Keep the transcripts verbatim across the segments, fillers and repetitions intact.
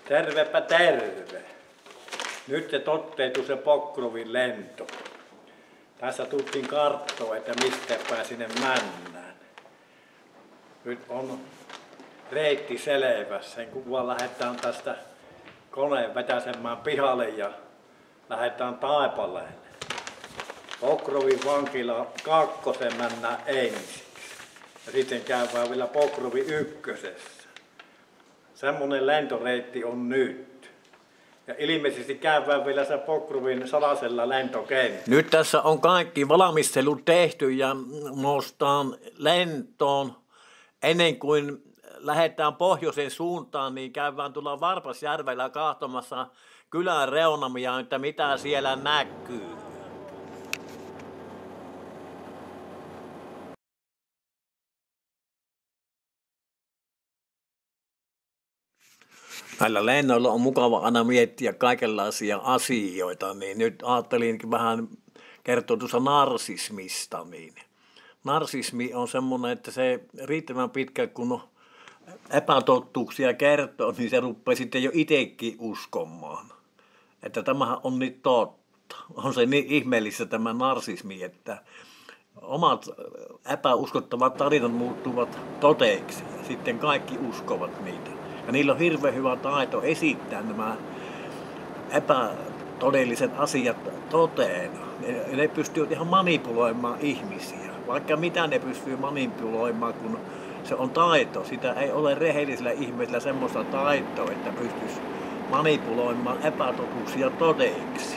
Tervepä terve. Nyt se totteutui se Pokrovin lento. Tässä tuttiin karttoa, että mistä päin sinne mennään. Nyt on reitti selvässä. Sen kuvan lähdetään tästä koneen vetäsemään pihalle ja lähdetään Taipaleen. Pokrovin vankila kakkosen mennään ensiksi. Ja sitten käydään vielä Pokrovin ykkösessä. Semmoinen lentoreitti on nyt. Ja ilmeisesti käydään vielä se Pokrovin salasella lentokentällä. Nyt tässä on kaikki valmistelut tehty ja nostaan lentoon. Ennen kuin lähdetään pohjoisen suuntaan, niin käydään tuolla Varpasjärvellä katsomassa kylän reunamia, että mitä siellä näkyy. Näillä lennoilla on mukava aina miettiä kaikenlaisia asioita, niin nyt ajattelin vähän kertoa tuossa narsismista. Niin. Narsismi on semmoinen, että se riittävän pitkä, kun epätottuuksia kertoo, niin se rupeaa sitten jo itsekin uskomaan. Että tämähän on niin totta. On se niin ihmeellistä tämä narsismi, että omat epäuskottavat tarinat muuttuvat toteeksi ja sitten kaikki uskovat niitä. Ja niillä on hirveän hyvä taito esittää nämä epätodelliset asiat toteen. Ne, ne pystyvät ihan manipuloimaan ihmisiä. Vaikka mitä ne pystyy manipuloimaan, kun se on taito. Sitä ei ole rehellisellä ihmisellä semmoista taitoa, että pystyisi manipuloimaan epätotuuksia todeksi.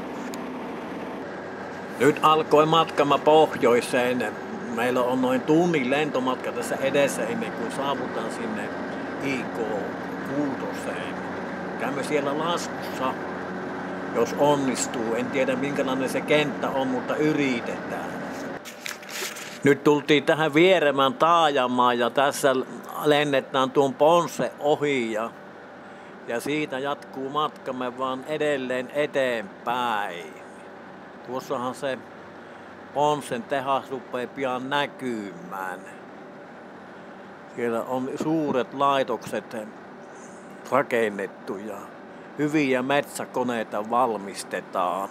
Nyt alkoi matkamme pohjoiseen. Meillä on noin tunnin lentomatka tässä edessä ennen kuin saavutaan sinne I K kuutoseen. Käymme siellä laskussa, jos onnistuu. En tiedä minkälainen se kenttä on, mutta yritetään. Nyt tultiin tähän vieremään taajamaan ja tässä lennetään tuon Ponsse ohi ja, ja siitä jatkuu matkamme vaan edelleen eteenpäin. Tuossahan se Ponssen tehas rupeaa pian näkymään. Siellä on suuret laitokset rakennettu ja hyviä metsäkoneita valmistetaan.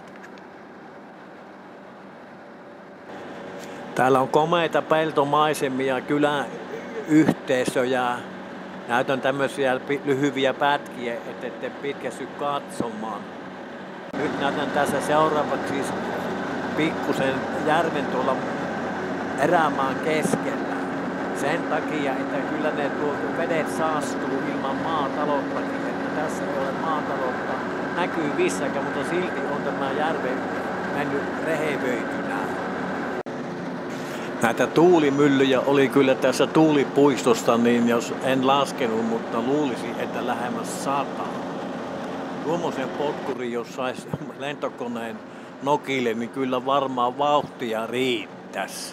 Täällä on komeita peltomaisemia, kyläyhteisöjä. Näytän tämmöisiä lyhyviä pätkiä, että ette pitkästy katsomaan. Nyt näytän tässä seuraavaksi siis pikkusen järven tuolla erämaan keskellä. Sen takia, että kyllä ne tuolta vedet saastuu ilman maatalouttakin, että tässä ei ole maataloutta näkyvissäkään, mutta silti on tämä järve mennyt rehevöitynä. Näitä tuulimyllyjä oli kyllä tässä tuulipuistosta, niin jos en laskenut, mutta luulisin, että lähemmäs sata. Tuommoisen potkurin, jos saisi lentokoneen nokille, niin kyllä varmaan vauhtia riittäisi.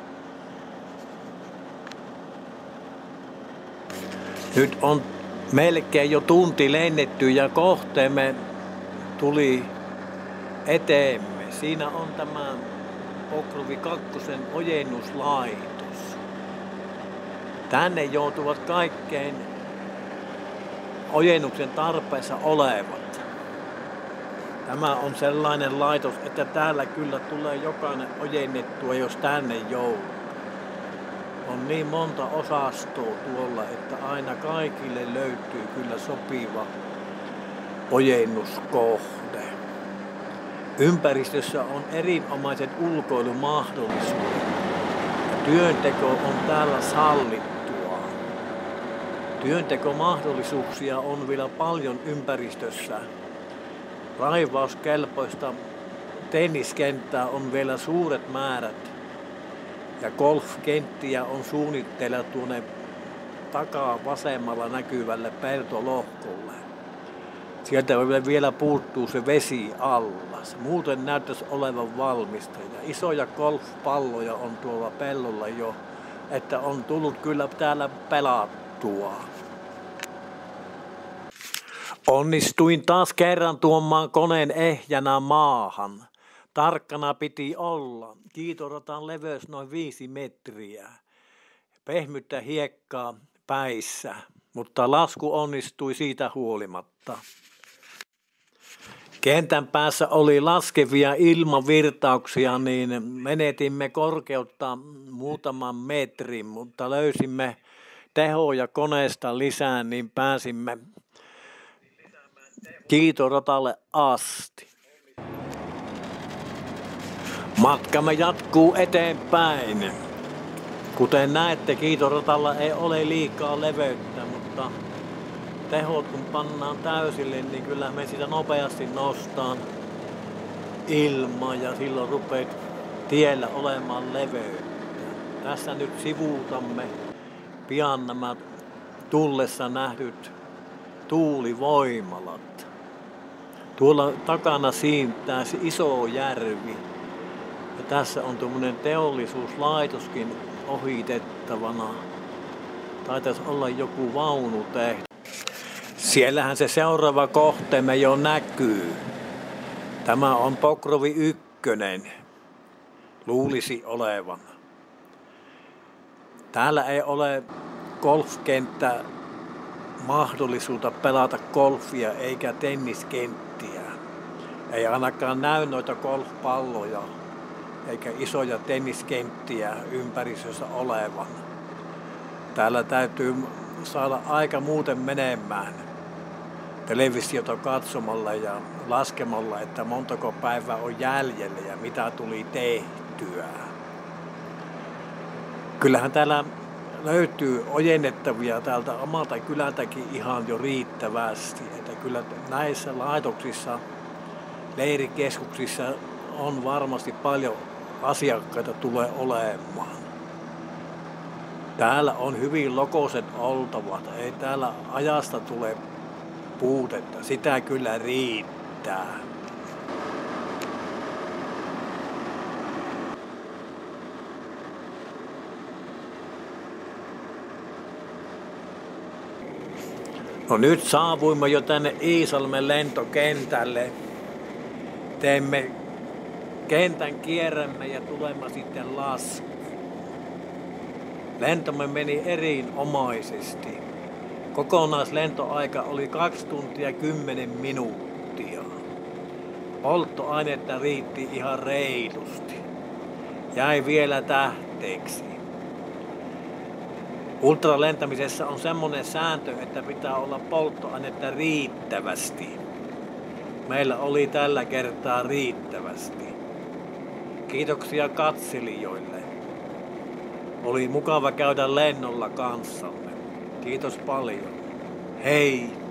Nyt on melkein jo tunti lennetty ja kohteemme tuli eteemme. Siinä on tämä Pokrovi kakkosen ojennuslaitos. Tänne joutuvat kaikkein ojennuksen tarpeessa olevat. Tämä on sellainen laitos, että täällä kyllä tulee jokainen ojennettua, jos tänne joutuu. On niin monta osastoa tuolla, että aina kaikille löytyy kyllä sopiva ojennuskohde. Ympäristössä on erinomaiset ulkoilumahdollisuudet ja työnteko on täällä sallittua. Työntekomahdollisuuksia on vielä paljon ympäristössä. Raivauskelpoista tenniskenttää on vielä suuret määrät. Ja golfkenttiä on suunnitteilla tuonne takaa vasemmalla näkyvälle peltolohkolle. Sieltä vielä puuttuu se vesiallas. Muuten näyttäisi olevan valmista. Ja isoja golfpalloja on tuolla pellolla jo, että on tullut kyllä täällä pelattua. Onnistuin taas kerran tuomaan koneen ehjänä maahan. Tarkkana piti olla. Kiitoratan leveys noin viisi metriä. Pehmyttä hiekkaa päissä. mutta lasku onnistui siitä huolimatta. Kentän päässä oli laskevia ilmavirtauksia, niin menetimme korkeutta muutaman metrin, mutta löysimme tehoja koneesta lisää, niin pääsimme kiitoratalle asti. Matkamme jatkuu eteenpäin. Kuten näette, kiitoratalla ei ole liikaa leveyttä, mutta tehot kun pannaan täysille, niin kyllä me sitä nopeasti nostaan ilmaa ja silloin rupeat tiellä olemaan leveyttä. Tässä nyt sivuutamme pian nämä tullessa nähdyt tuulivoimalat. Tuolla takana siintää se iso järvi. Ja tässä on tuommoinen teollisuuslaitoskin ohitettavana. Taitaisi olla joku vaunu tehty. Siellähän se seuraava kohteemme jo näkyy. Tämä on Pokrovi ykkönen. Luulisi olevan. Täällä ei ole golfkenttä mahdollisuutta pelata golfia eikä tenniskenttiä. Ei ainakaan näy noita golfpalloja eikä isoja tenniskenttiä ympäristössä olevan. Täällä täytyy saada aika muuten menemään televisiota katsomalla ja laskemalla, että montako päivää on jäljellä ja mitä tuli tehtyä. Kyllähän täällä löytyy ojennettavia täältä omalta kylältäkin ihan jo riittävästi. Että kyllä näissä laitoksissa, leirikeskuksissa on varmasti paljon asiakkaita tulee olemaan. Täällä on hyvin lokoset oltavat. Ei täällä ajasta tule puutetta. Sitä kyllä riittää. No nyt saavuimme jo tänne Iisalmen lentokentälle. Teemme kentän kierrämme ja tulemme sitten laskuun. Lentomme meni erinomaisesti. Kokonaislentoaika oli kaksi tuntia kymmenen minuuttia. Polttoainetta riitti ihan reilusti. Jäi vielä tähteeksi. Ultralentämisessä on semmoinen sääntö, että pitää olla polttoainetta riittävästi. Meillä oli tällä kertaa riittävästi. Kiitoksia katselijoille. Oli mukava käydä lennolla kanssamme. Kiitos paljon. Hei!